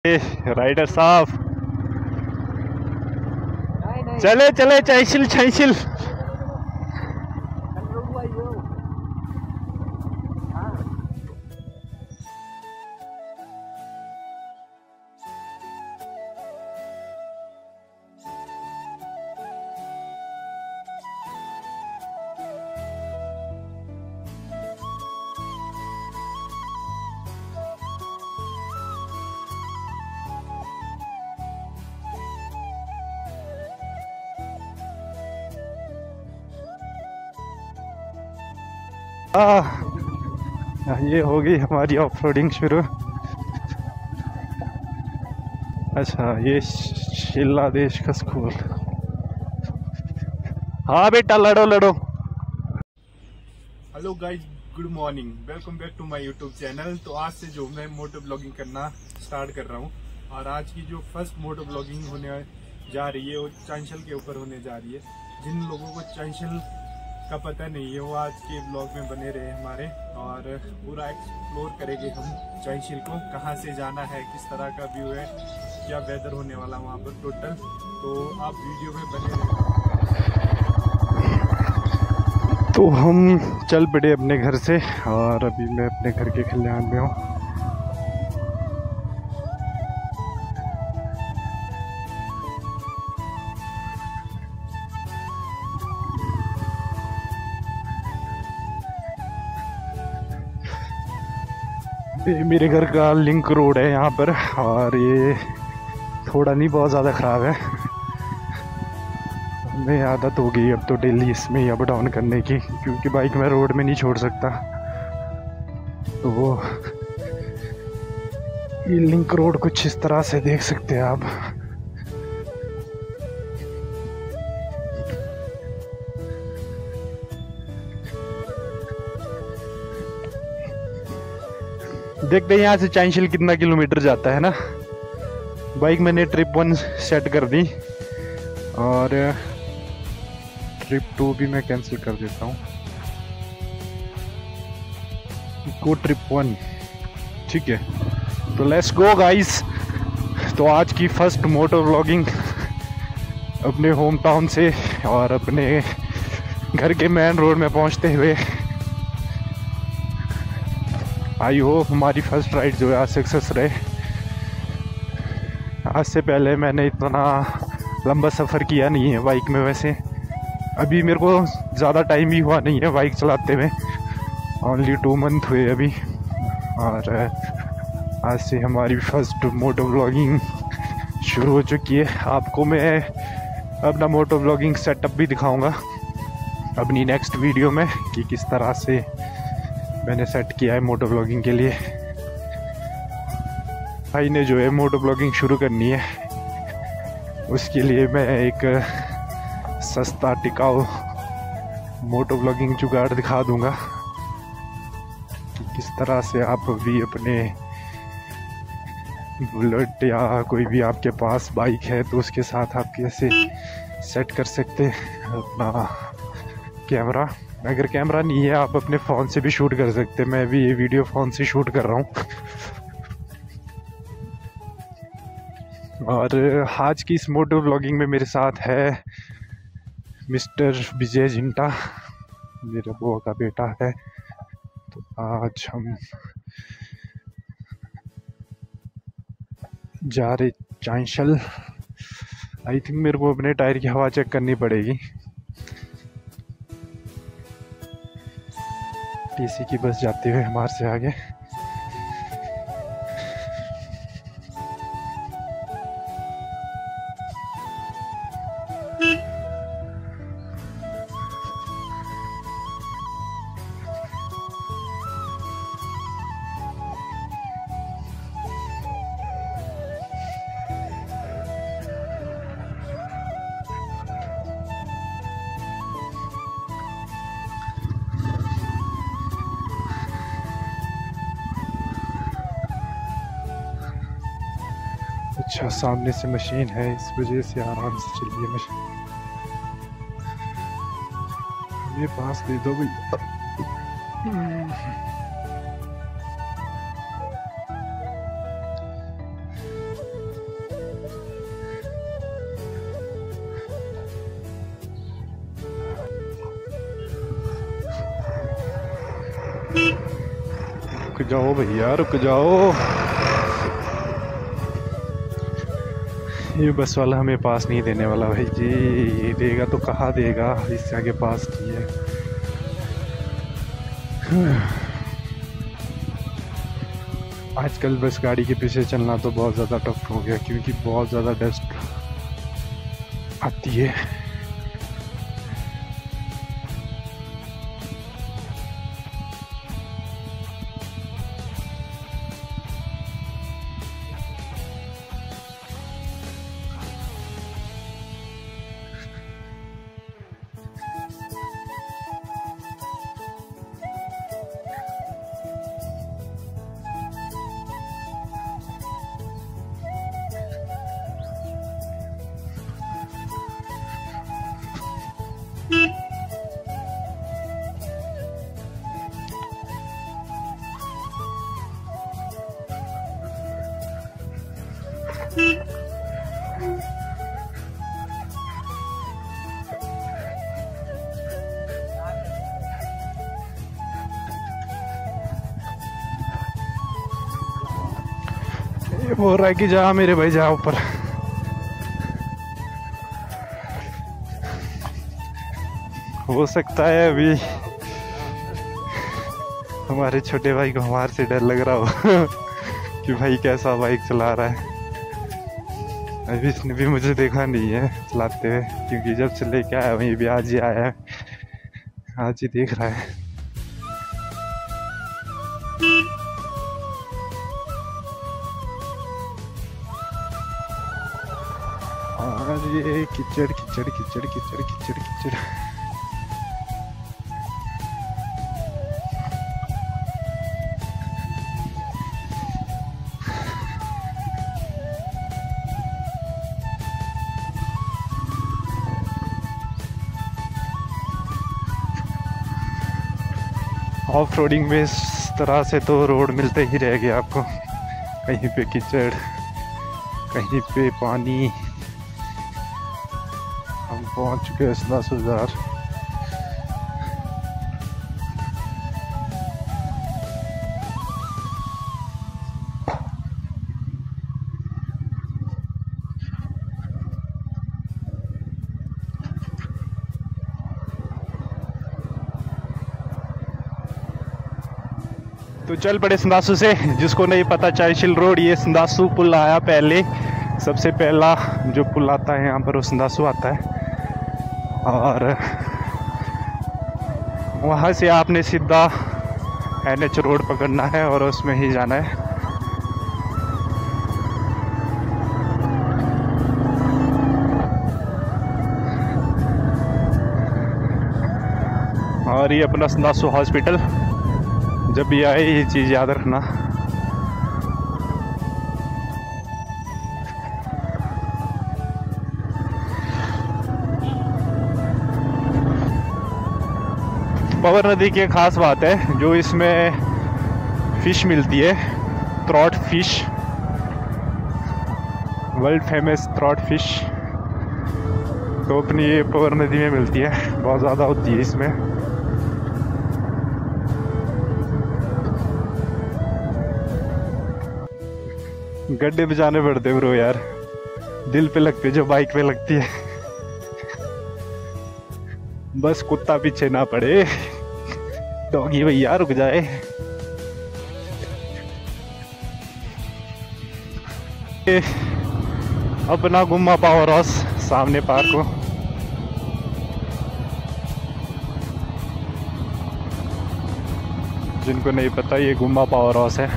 Rider साहब चले चले चाइशिल चाइशिल। ये हो गई हमारी ऑफ रोडिंग शुरू। अच्छा ये शिला देश का स्कूल। हाँ बेटा लड़ो लड़ो। Hello guys, good morning, welcome back to my YouTube channel. तो आज से जो मैं मोटो ब्लॉगिंग करना स्टार्ट कर रहा हूँ और आज की जो फर्स्ट मोटो ब्लॉगिंग होने जा रही है वो चांशल के ऊपर होने जा रही है। जिन लोगों को चांशल का पता नहीं है वो आज के ब्लॉग में बने रहे हमारे और पूरा एक्सप्लोर करेंगे हम चांशल को, कहाँ से जाना है, किस तरह का व्यू है, क्या वेदर होने वाला वहाँ पर टोटल। तो आप वीडियो में बने रहे। तो हम चल पड़े अपने घर से और अभी मैं अपने घर के खलिहान में हूँ। ये मेरे घर का लिंक रोड है यहाँ पर और ये थोड़ा नहीं बहुत ज़्यादा ख़राब है। हमें आदत हो गई अब तो डेली इसमें अप डाउन करने की, क्योंकि बाइक मैं रोड में नहीं छोड़ सकता। तो वो ये लिंक रोड कुछ इस तरह से देख सकते हैं आप। देखते हैं यहाँ से चांशल कितना किलोमीटर जाता है ना। बाइक मैंने ट्रिप 1 सेट कर दी और ट्रिप 2 भी मैं कैंसिल कर देता हूँ। गो ट्रिप 1, ठीक है। तो लेट्स गो गाइस। तो आज की फर्स्ट मोटर व्लॉगिंग अपने होम टाउन से और अपने घर के मेन रोड में पहुँचते हुए। आई होप हमारी फर्स्ट राइड जो है आज सक्सेस रहे। आज से पहले मैंने इतना लंबा सफ़र किया नहीं है बाइक में। वैसे अभी मेरे को ज़्यादा टाइम ही हुआ नहीं है बाइक चलाते हुए, ओनली 2 मंथ हुए अभी। और आज से हमारी फर्स्ट मोटो ब्लॉगिंग शुरू हो चुकी है। आपको मैं अपना मोटो ब्लॉगिंग सेटअप भी दिखाऊंगा अपनी नेक्स्ट वीडियो में कि किस तरह से मैंने सेट किया है मोटो ब्लॉगिंग के लिए। भाई ने जो है मोटो ब्लॉगिंग शुरू करनी है, उसके लिए मैं एक सस्ता टिकाऊ मोटो ब्लॉगिंग जुगाड़ दिखा दूंगा कि किस तरह से आप भी अपने बुलेट या कोई भी आपके पास बाइक है तो उसके साथ आप कैसे सेट कर सकते हैं अपना कैमरा। अगर कैमरा नहीं है आप अपने फ़ोन से भी शूट कर सकते हैं। मैं भी ये वीडियो फ़ोन से शूट कर रहा हूँ। और आज की इस मोटो व्लॉगिंग में मेरे साथ है मिस्टर विजय जिंटा, मेरे बुआ का बेटा है। तो आज हम जा रहे चांशल। आई थिंक मेरे को अपने टायर की हवा चेक करनी पड़ेगी। टीसी की बस जाते हुए हमारे से आगे। अच्छा सामने से मशीन है, इस वजह से आराम से चलिए मशीन। ये पास दे दो भैया। रुक जाओ भैया, रुक जाओ। ये बस वाला हमें पास नहीं देने वाला भाई जी। ये देगा तो कहाँ देगा, इससे आगे पास नहीं है। आजकल बस गाड़ी के पीछे चलना तो बहुत ज़्यादा टफ हो गया, क्योंकि बहुत ज़्यादा डस्ट आती है। ये बोल रहा है कि जा मेरे भाई, जा ऊपर। हो सकता है अभी हमारे छोटे भाई को हमारे से डर लग रहा हो कि भाई कैसा बाइक चला रहा है। अभी इसने भी मुझे देखा नहीं है चलाते हुए, क्योंकि जब से लेके आया वहीं भी आज ही आया है, आज ही देख रहा है। आज ये कीचड़ कीचड़ कीचड़ कीचड़ कीचड़ कीचड़। ऑफ रोडिंग में इस तरह से तो रोड मिलते ही रह गए आपको, कहीं पे कीचड़, कहीं पे पानी। हम पहुंच चुके हैं 10,000। तो चल पड़े संदासू से। जिसको नहीं पता चाइशिल रोड, ये संदासू पुल आया पहले, सबसे पहला जो पुल आता है यहाँ पर वो संदासू आता है। और वहाँ से आपने सीधा NH रोड पकड़ना है और उसमें ही जाना है। और ये अपना संदासू हॉस्पिटल, जब भी आए ये चीज़ याद रखना। पवर नदी की एक खास बात है, जो इसमें फिश मिलती है, trout fish, world famous trout fish, तो अपनी ये पवर नदी में मिलती है, बहुत ज़्यादा होती है इसमें। गड्ढे बजाने पड़ते ब्रो यार, दिल पे लगते जो बाइक पे लगती है। बस कुत्ता पीछे ना पड़े। डॉगी भैया रुक जाए। अपना गुम्मा पावर हाउस सामने पार्क हो। जिनको नहीं पता, ये गुम्मा पावर हाउस है।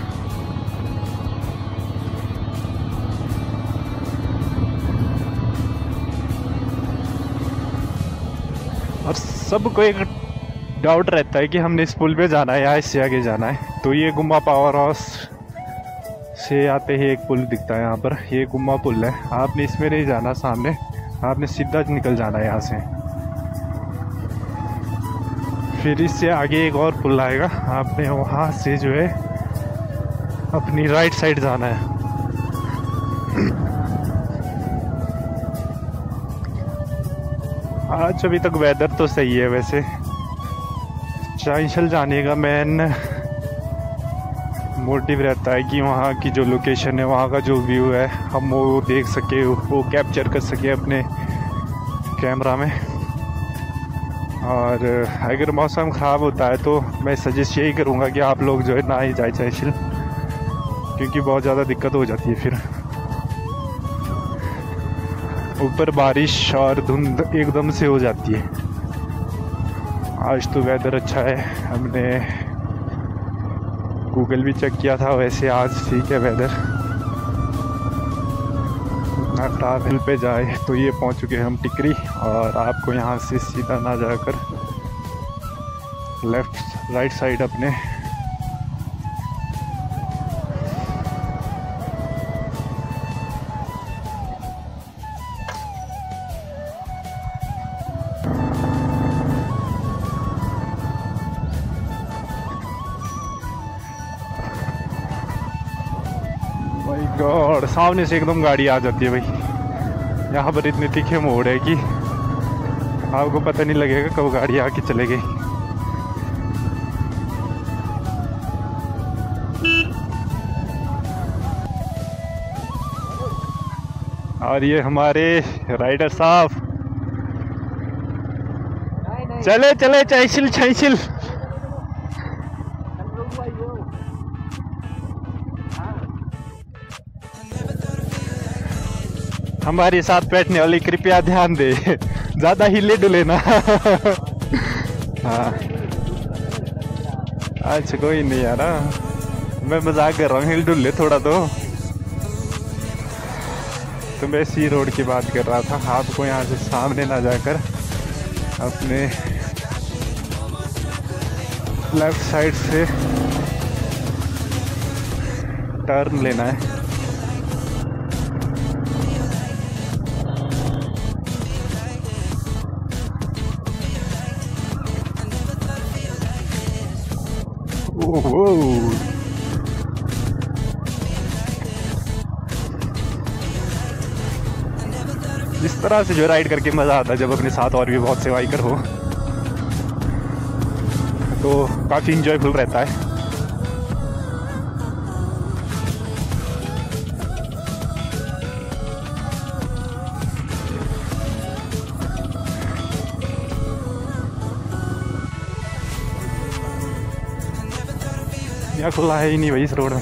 और सबको एक डाउट रहता है कि हमने इस पुल पे जाना है या इससे आगे जाना है। तो ये गुम्मा पावर हाउस से आते ही एक पुल दिखता है यहाँ पर, ये गुम्मा पुल है। आपने इसमें नहीं जाना सामने, आपने सीधा निकल जाना है यहाँ से। फिर इससे आगे एक और पुल आएगा, आपने वहाँ से जो है अपनी राइट साइड जाना है। आज अभी तक वेदर तो सही है। वैसे चाइशल जाने का मेन मोटिव रहता है कि वहाँ की जो लोकेशन है, वहाँ का जो व्यू है, हम वो देख सके, वो कैप्चर कर सके अपने कैमरा में। और अगर मौसम ख़राब होता है तो मैं सजेस्ट यही करूँगा कि आप लोग जो है ना ही जाए चाइशिल, क्योंकि बहुत ज़्यादा दिक्कत हो जाती है फिर। ऊपर बारिश और धुंध एकदम से हो जाती है। आज तो वेदर अच्छा है, हमने गूगल भी चेक किया था, वैसे आज ठीक है वेदर, इतना खराब हिल पे जाए। तो ये पहुंच चुके हैं हम टिकरी, और आपको यहाँ से सीधा ना जाकर लेफ्ट राइट साइड अपने गॉड सामने से एकदम गाड़ी आ जाती है भाई। यहाँ पर इतने तीखे मोड़ है कि आपको पता नहीं लगेगा कब गाड़ी आके चले गई। और ये हमारे राइडर साहब, चले चले चाइशिल चाइशिल। हमारे साथ बैठने वाले कृपया ध्यान दे, ज़्यादा हिले डुले ना। हाँ अच्छा कोई नहीं यार, मैं मजाक कर रहा हूँ, हिल डुल ले थोड़ा तो मैं सी रोड की बात कर रहा था। आपको यहाँ से सामने ना जाकर अपने लेफ्ट साइड से टर्न लेना है। इस तरह से जो राइड करके मज़ा आता है, जब अपने साथ और भी बहुत से बाइकर हो तो काफ़ी इंजॉयफुल रहता है। यहाँ खुला है ही नहीं भाई इस रोड में।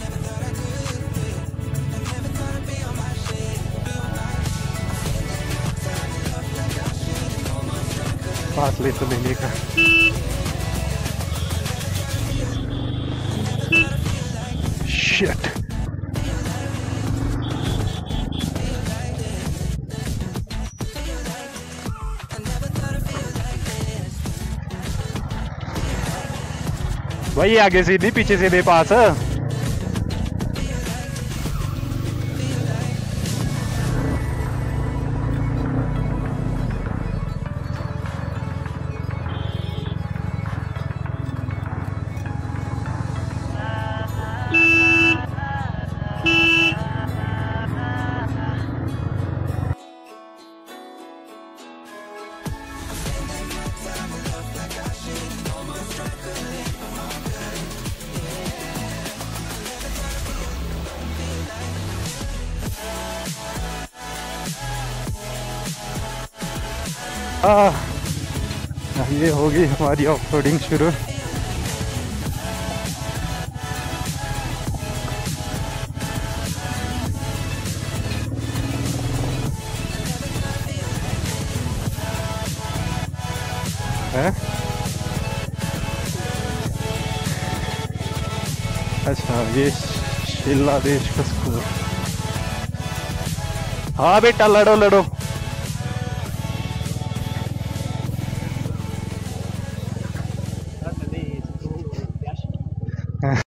पास ले तो लेने का। शिट भाई, आगे से नहीं पीछे से दे पास। ये होगी हमारी ऑफ रोडिंग शुरू। है अच्छा, ये शिला देश का स्कूल। हाँ बेटा लड़ो लड़ो।